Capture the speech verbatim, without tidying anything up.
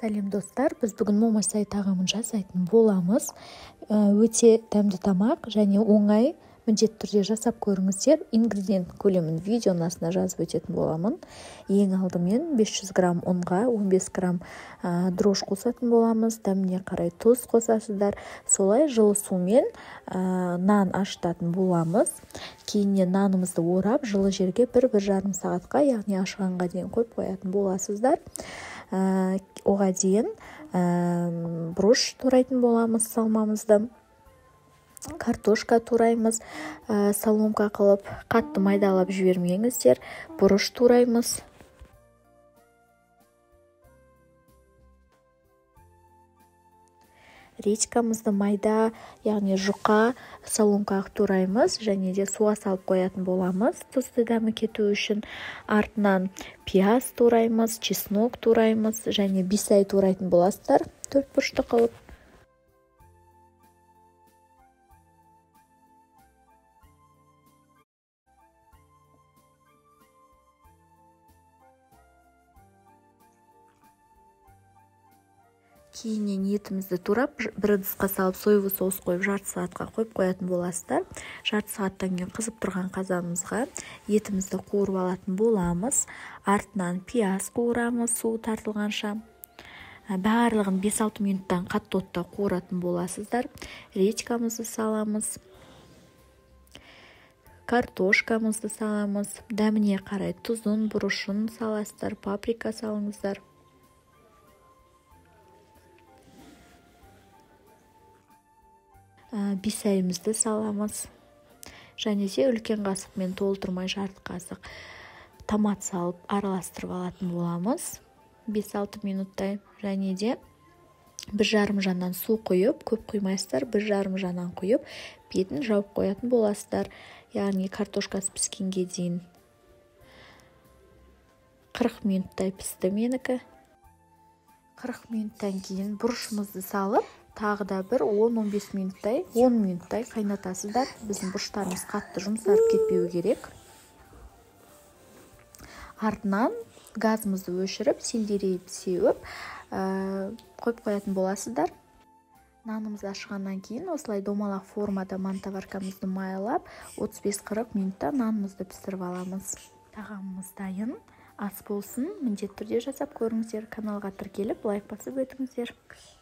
Сәлем достар, біз бүгін момасай тағамын жасайтын боламыз. Өте дәмді тамақ және оңай, міндетті түрде жасап көріңіздер. Ингредиент көлемін видеоның астына жазып өтетін боламын. Ең алдымен бес жүз грамм ұнға он бес грамм дрож қосатын боламыз. Дәміне қарай тұз қосасыздар. Солай жылы сумен нан ашытатын боламыз. Кейіннен нанымызды орап, жылы жерге бір-бір жарым сағатқа, яғни ашығанға дейін қойып қоятын боласыздар. Оға дейін бұрыш турайтын боламыз салмамызды. Картошка тураймыз, соломка қылып, қатты майдалап жібермеңіздер. Бұрыш тураймыз. Редькамызды майда, яғни жұқа соломкаға тураймыз, және де суға салып қоятын боламыз, тұзды дәмі кету үшін. Артынан пияз тураймыз, чеснок тураймыз, және бисай турайтын боласыздар, төрт бұрышты қылып. Кейіннен етімізді турап, бір ыдысқа салып, соевый соус қойып, жарты сағатқа қойып қоятын боласыздар. Жарты сағаттан кейін қызып тұрған қазанымызға етімізді қуырып алатын боламыз. Артынан пияз қуырамыз, суы тартылғанша. Барлығын бес алты минуттан қатты отта қуыратын боласыздар. Редькамызды саламыз. Картошкамызды саламыз. Дәміне қарай тұзын, бұрышын саласыздар, паприка салыңыздар. Бисайымызды саламыз. Және де үлкен қасықпен толтырмай жарты қасық томат салып араластырып алатын боламыз. бес алты минуттай. Және де бір жарым жаннан су құйып, көп құймайсыздар, бір жарым жаннан құйып, бетін жауып қоятын боласыздар. Яғни картошкасы піскенге дейін қырық минуттай пісті менікі. қырық минуттан кейін бұрышымызды салып, тағы да бір он он бес минуттай, он минуттай қайнатасыздар. Біздің бұрыштарымыз қатты жұмсарып кетпеу керек. Артынан газымызды өшіріп, селдерейіп сеуіп, қойып қоятын боласыздар. Нанымыз ашығаннан кейін осылай домалақ формада мантаваркамызды майлап, отыз бес қырық минутта нанымызды пісіріп аламыз. Тағамымыз дайын. Ас болсын, міндетті түрде жасап көріңіздер. Каналға тіркеліп, лайк басып өтіңіздер.